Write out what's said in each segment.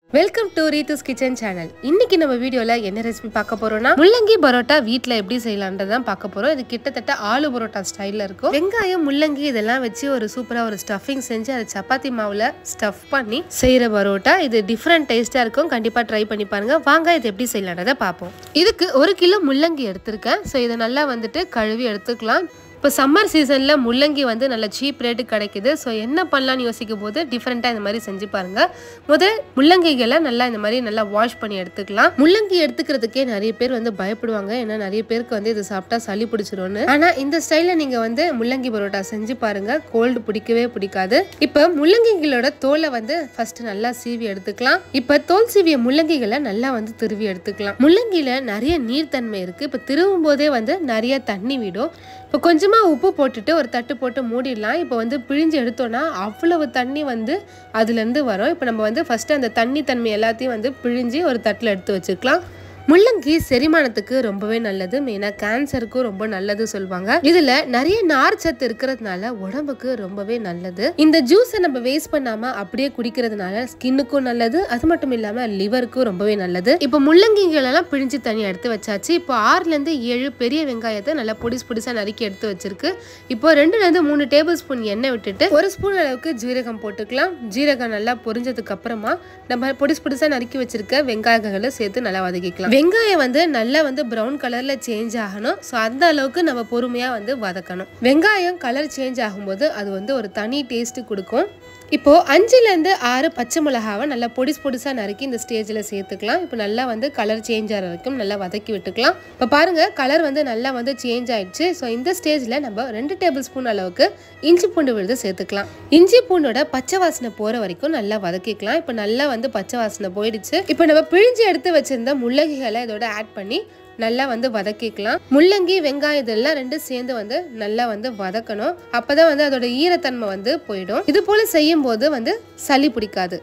Welcome to Reethu's kitchen channel. இன்னைக்கு நம்ம வீடியோல என்ன ரெசிபி பார்க்க போறோம்னா முள்ளங்கி பரோட்டா வீட்ல எப்படி செய்யலாம்ன்றதான் பார்க்க போறோம். இது கிட்டத்தட்ட ஆலு பரோட்டா ஸ்டைல்ல இருக்கும். வெங்காயம், முள்ளங்கி இதெல்லாம் வச்சு ஒரு சூப்பரா ஒரு ஸ்டஃபிங் செஞ்சு அதை சப்பாத்தி மாவுல ஸ்டஃப் பண்ணி செய்யற பரோட்டா. இது டிஃப்ரெண்ட் டேஸ்டா இருக்கும். கண்டிப்பா ட்ரை பண்ணி பாருங்க. வாங்க இது எப்படி செய்யலாம்ன்றத பார்ப்போம். இதுக்கு 1 கிலோ முள்ளங்கி எடுத்திருக்கேன். ஸோ இதை நல்லா கழுவி எடுத்துக்கலாம். இப்போ சம்மர் சீசனில் முள்ளங்கி நல்ல சீப் ரேட்டு கிடைக்குது. ஸோ என்ன பண்ணலான்னு யோசிக்கும் போது டிஃப்ரெண்ட்டாக இந்த மாதிரி செஞ்சு பாருங்கள். முள்ளங்கிகளை இந்த மாதிரி நல்லா வாஷ் பண்ணி எடுத்துக்கலாம். முள்ளங்கி எடுத்துக்கிறதுக்கே நிறைய பேர் பயப்படுவாங்க. ஏன்னா நிறைய பேருக்கு இது சாப்பிட்டா சளி பிடிச்சிரும்னு. ஆனால் இந்த ஸ்டைலில் நீங்கள் முள்ளங்கி பரோட்டா செஞ்சு பாருங்கள். கோல்டு பிடிக்கவே பிடிக்காது. இப்போ முள்ளங்கிகளோட தோலை ஃபர்ஸ்ட் நல்லா சீவி எடுத்துக்கலாம். இப்போ தோல் சீவிய முள்ளங்கிகளை நல்லா திருவி எடுத்துக்கலாம். முள்ளங்கியில் நிறைய நீர்த்தன்மை இருக்குது. இப்போ திருவும் போதே நிறைய தண்ணி விடும். இப்போ கொஞ்சமாக உப்பு போட்டுட்டு ஒரு தட்டு போட்டு மூடிடலாம். இப்போ பிழிஞ்சு எடுத்தோன்னா அவ்வளவு தண்ணி அதுலேருந்து வரும். இப்போ நம்ம ஃபஸ்ட்டு அந்த தண்ணி தன்மை எல்லாத்தையும் பிழிஞ்சு ஒரு தட்டில் எடுத்து வச்சுக்கலாம். முள்ளங்கி செரிமானத்துக்கு ரொம்பவே நல்லது. மெயினாக கேன்சருக்கும் ரொம்ப நல்லது சொல்லுவாங்க. இதுல நிறைய நார் சத்து இருக்கிறதுனால உடம்புக்கு ரொம்பவே நல்லது. இந்த ஜூஸை நம்ம வேஸ்ட் பண்ணாம அப்படியே குடிக்கிறதுனால ஸ்கின்னுக்கும் நல்லது. அது மட்டும் இல்லாம லிவருக்கும் ரொம்பவே நல்லது. இப்போ முள்ளங்கிகள் எல்லாம் பிழிஞ்சு தனியாக எடுத்து வச்சாச்சு. இப்போ 6லேருந்து 7 பெரிய வெங்காயத்தை நல்லா பொடிசா நறுக்கி எடுத்து வச்சிருக்கு. இப்போ 2லேருந்து 3 டேபிள் ஸ்பூன் எண்ணெய் விட்டுட்டு 1 ஸ்பூன் அளவுக்கு ஜீரகம் போட்டுக்கலாம். ஜீரகம் நல்லா பொரிஞ்சதுக்கு அப்புறமா நம்ம பொடிசா நறுக்கி வச்சிருக்க வெங்காயங்களை சேர்த்து நல்லா வதக்கிக்கலாம். வெங்காயம் நல்லா ப்ரௌன் கலர்ல சேஞ்ச் ஆகணும். ஸோ அந்த அளவுக்கு நம்ம பொறுமையா வதக்கணும். வெங்காயம் கலர் சேஞ்ச் ஆகும்போது அது ஒரு தனி டேஸ்ட் கொடுக்கும். இப்போ 5லேருந்து 6 பச்சை மிளகாவை நல்லா பொடிசா நறுக்கி இந்த ஸ்டேஜில் சேர்த்துக்கலாம். இப்போ நல்லா கலர் சேஞ்ச் ஆகிற வரைக்கும் நல்லா வதக்கி விட்டுக்கலாம். இப்போ பாருங்க கலர் நல்லா சேஞ்ச் ஆயிடுச்சு. ஸோ இந்த ஸ்டேஜில் நம்ம 2 டேபிள் ஸ்பூன் அளவுக்கு இஞ்சி பூண்டு விழுது சேர்த்துக்கலாம். இஞ்சி பூண்டோட பச்சை வாசனை போகிற வரைக்கும் நல்லா வதக்கிக்கலாம். இப்போ நல்லா பச்சை வாசனை போயிடுச்சு. இப்போ நம்ம பிழிஞ்சு எடுத்து வச்சிருந்த முள்ளங்கிகளை இதோட ஆட் பண்ணி நல்லா வதக்கிக்கலாம். முள்ளங்கி, வெங்காயம் இதெல்லாம் ரெண்டும் சேர்ந்து நல்லா வதக்கணும். அப்பதான் அதோட ஈரத்தன்மை போயிடும். இது போல செய்யும் போது சளி பிடிக்காது.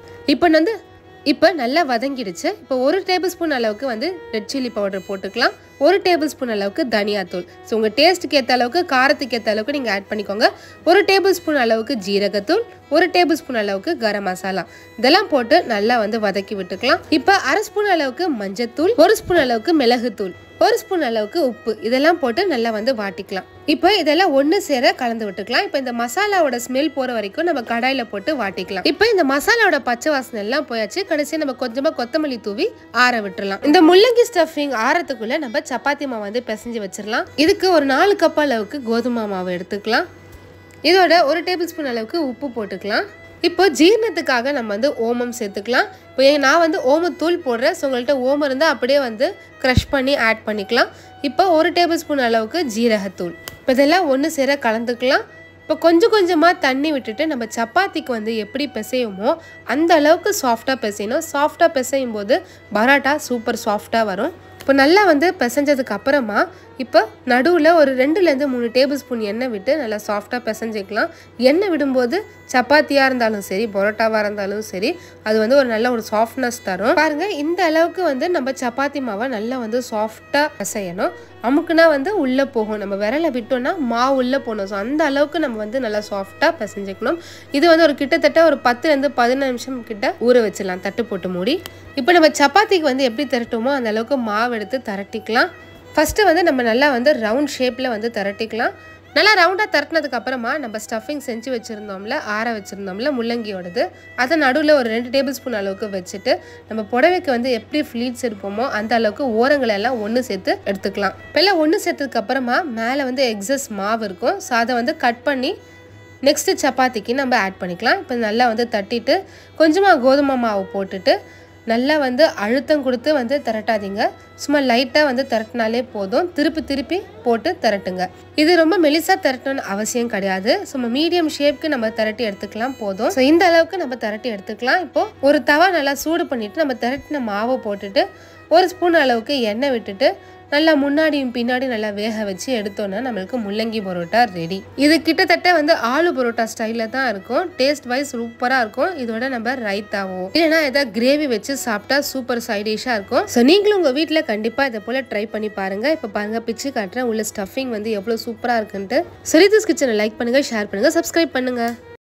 இப்போ நல்லா வதங்கிடுச்சு. இப்போ 1 டேபிள் ஸ்பூன் அளவுக்கு ரெட் சில்லி பவுடர் போட்டுக்கலாம். 1 டேபிள் ஸ்பூன் அளவுக்கு தனியாத்தூள். ஸோ உங்கள் டேஸ்ட்டுக்கு ஏற்ற அளவுக்கு, காரத்துக்கு ஏற்ற அளவுக்கு நீங்கள் ஆட் பண்ணிக்கோங்க. 1 டேபிள் ஸ்பூன் அளவுக்கு ஜீரகத்தூள், 1 டேபிள் ஸ்பூன் அளவுக்கு கரம் மசாலா இதெல்லாம் போட்டு நல்லா வதக்கி விட்டுக்கலாம். இப்போ 1/2 ஸ்பூன் அளவுக்கு மஞ்சத்தூள், 1 ஸ்பூன் அளவுக்கு மிளகுத்தூள், 1 ஸ்பூன் அளவுக்கு உப்பு இதெல்லாம் போட்டு நல்லா வாட்டிக்கலாம். இப்போ இதெல்லாம் ஒன்று சேர கலந்து விட்டுக்கலாம். இப்போ இந்த மசாலாவோட ஸ்மெல் போகிற வரைக்கும் நம்ம கடாயில் போட்டு வாட்டிக்கலாம். இப்போ இந்த மசாலாவோட பச்சை வாசனை எல்லாம் போயாச்சு. கடைசியாக நம்ம கொஞ்சமாக கொத்தமல்லி தூவி ஆற விட்டுறலாம். இந்த முள்ளங்கி ஸ்டஃபிங் ஆறதுக்குள்ள நம்ம சப்பாத்தி மாவு பிசைஞ்சு வச்சிடலாம். இதுக்கு ஒரு 4 கப் அளவுக்கு கோதுமை மாவு எடுத்துக்கலாம். இதோட 1 டேபிள் ஸ்பூன் அளவுக்கு உப்பு போட்டுக்கலாம். இப்போ ஜீரணத்துக்காக நம்ம ஓமம் சேர்த்துக்கலாம். இப்போ நான் ஓமத்தூள் போடுறேன். ஸோ உங்கள்கிட்ட ஓமம் இருந்தால் அப்படியே க்ரஷ் பண்ணி ஆட் பண்ணிக்கலாம். இப்போ 1 டேபிள் ஸ்பூன் அளவுக்கு ஜீரகத்தூள். இப்போ இதெல்லாம் ஒன்று சேர கலந்துக்கலாம். இப்போ கொஞ்சமாக தண்ணி விட்டுட்டு நம்ம சப்பாத்திக்கு எப்படி பிசையுமோ அந்த அளவுக்கு சாஃப்டாக பிசையணும். சாஃப்டாக பிசையும் போது பரோட்டா சூப்பர் சாஃப்டாக வரும். இப்போ நல்லா பிசைஞ்சதுக்கு அப்புறமா இப்போ நடுவில் ஒரு 2லேருந்து 3 டேபிள் ஸ்பூன் எண்ணெய் விட்டு நல்லா சாஃப்டாக பிசைஞ்சிக்கலாம். எண்ணெய் விடும்போது சப்பாத்தியாக இருந்தாலும் சரி, பரோட்டாவாக இருந்தாலும் சரி, அது ஒரு நல்ல ஒரு சாஃப்ட்னஸ் தரும். பாருங்கள் இந்த அளவுக்கு நம்ம சப்பாத்தி மாவை நல்லா சாஃப்டாக பிசையணும். அமுக்குனா உள்ளே போகும். நம்ம விரலை விட்டோம்னா மாவு உள்ளே போகணும். ஸோ அந்த அளவுக்கு நம்ம நல்லா சாஃப்டாக பிசைஞ்சிக்கணும். இது ஒரு கிட்டத்தட்ட ஒரு 10லேருந்து 15 நிமிஷம் கிட்ட ஊற வச்சிடலாம் தட்டு போட்டு மூடி. இப்போ நம்ம சப்பாத்திக்கு எப்படி திரட்டுமோ அந்த அளவுக்கு மாவு எடுத்து திரட்டிக்கலாம். ஃபஸ்ட்டு நம்ம நல்லா ரவுண்ட் ஷேப்பில் திரட்டிக்கலாம். நல்லா ரவுண்டாக திரட்டினதுக்கு அப்புறமா நம்ம ஸ்டஃபிங் செஞ்சு வச்சுருந்தோம்ல, ஆற வச்சுருந்தோம்ல முள்ளங்கியோடது, அதை நடுவில் ஒரு 2 டேபிள் ஸ்பூன் அளவுக்கு வச்சுட்டு நம்ம புடவைக்கு எப்படி ஃப்ளீட்ஸ் எடுப்போமோ அந்த அளவுக்கு ஓரங்களெல்லாம் ஒன்று சேர்த்து எடுத்துக்கலாம். இப்போல்லாம் ஒன்று சேர்த்ததுக்கு அப்புறமா மேலே எக்ஸஸ் மாவு இருக்கும். ஸோ அதை கட் பண்ணி நெக்ஸ்ட்டு சப்பாத்திக்கு நம்ம ஆட் பண்ணிக்கலாம். இப்போ நல்லா தட்டிட்டு கொஞ்சமாக கோதுமை மாவு போட்டுட்டு நல்லா அழுத்தம் கொடுத்து திரட்டாதீங்க. சும்மா லைட்டாக திரட்டினாலே போதும். திருப்பி போட்டு திரட்டுங்க. இது ரொம்ப மெலிசாக திரட்டணும்னு அவசியம் கிடையாது. சும்மா மீடியம் ஷேப்க்கு நம்ம திரட்டி எடுத்துக்கலாம் போதும். ஸோ இந்த அளவுக்கு நம்ம திரட்டி எடுத்துக்கலாம். இப்போது ஒரு தவா நல்லா சூடு பண்ணிவிட்டு நம்ம திரட்டின மாவை போட்டுட்டு 1 ஸ்பூன் அளவுக்கு எண்ணெய் விட்டுட்டு நல்லா முன்னாடியும் பின்னாடி நல்லா வேக வச்சு எடுத்தோன்னா நம்மளுக்கு முள்ளங்கி பரோட்டா ரெடி. இது கிட்டத்தட்ட ஆலு பரோட்டா ஸ்டைலில் தான் இருக்கும். டேஸ்ட் வைஸ் சூப்பராக இருக்கும். இதோட நம்ம ரைத்தாவோ இல்லைன்னா ஏதாவது கிரேவி வச்சு சாப்பிட்டா சூப்பர் சைட் டிஷ்ஷாக இருக்கும். ஸோ நீங்களும் உங்கள் வீட்டில் கண்டிப்பாக இதை போல் ட்ரை பண்ணி பாருங்கள். இப்போ பாருங்கள் பிச்சு காட்டுறேன். உள்ள ஸ்டஃபிங் எவ்வளோ சூப்பராக இருக்குன்ட்டு. ரீத்துஸ் கிச்சனை லைக் பண்ணுங்கள், ஷேர் பண்ணுங்கள், சப்ஸ்கிரைப் பண்ணுங்கள்.